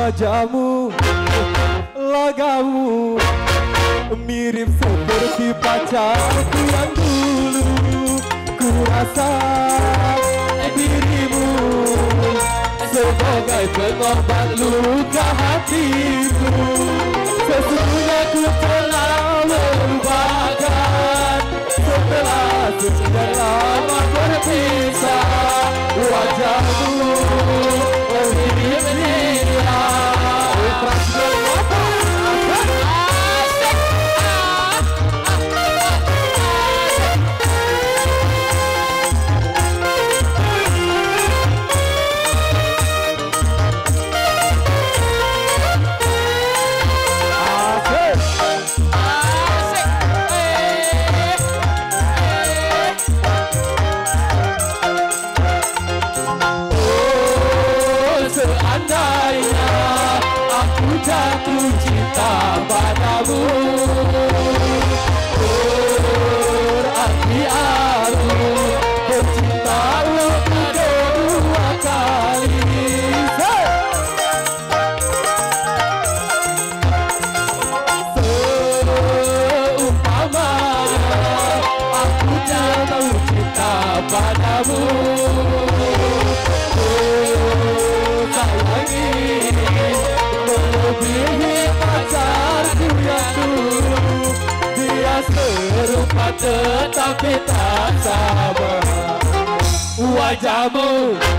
Wajahmu, lagamu mirip seperti pacarku yang dulu. Ku rasa dirimu sebagai pengobat luka hatiku. Sesungguhnya ku telah melupakan setelah sekian lama berpisah. Wajahmu mirip dia. Seandainya aku jatuh cinta padamu, berarti aku bercinta untuk kedua kali. Seumpamanya aku jatuh cinta padamu, melebihi pacarku yang dulu. Dia serupa tetapi tak sama. Wajahmu,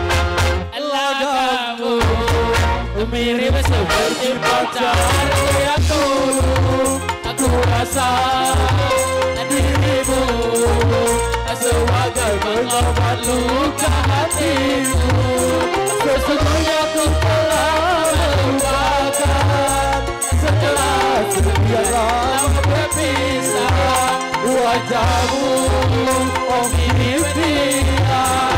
lagamu mirip seperti pacarku yang dulu. Aku rasa dirimu sebagai pengobat luka hatiku. Sesungguhnya ku telah melupakan setelah sekian lama berpisah. Wajahmu, oh mirip dia.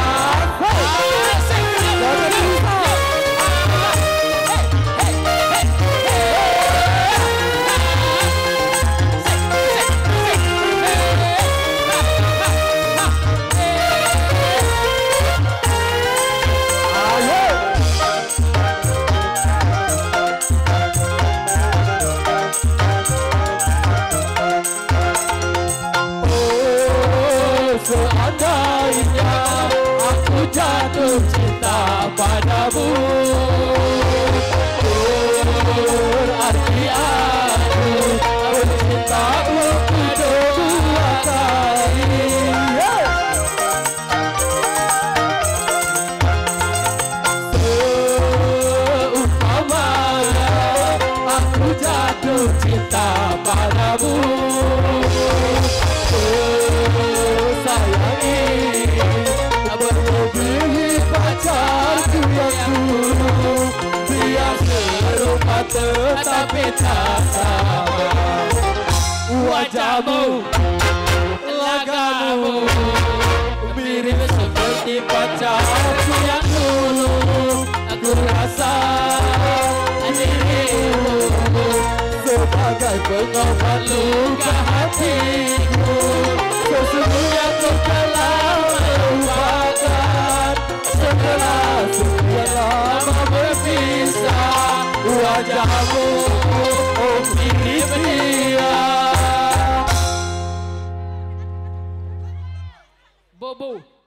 Seandainya aku jatuh cinta padamu, berarti aku bercinta untuk kedua kali. Seumpamanya aku jatuh cinta padamu, melebihi pacarku yang dulu. Dia serupa tetapi tak sama. Wajahmu, lagamu mirip seperti pacarku yang dulu. Aku rasa dirimu sebagai pengobat luka hatiku. Sesungguhnya ku telah melupakan setelah sekian lama berpisah. Wajahmu, oh mirip dia. Bobo.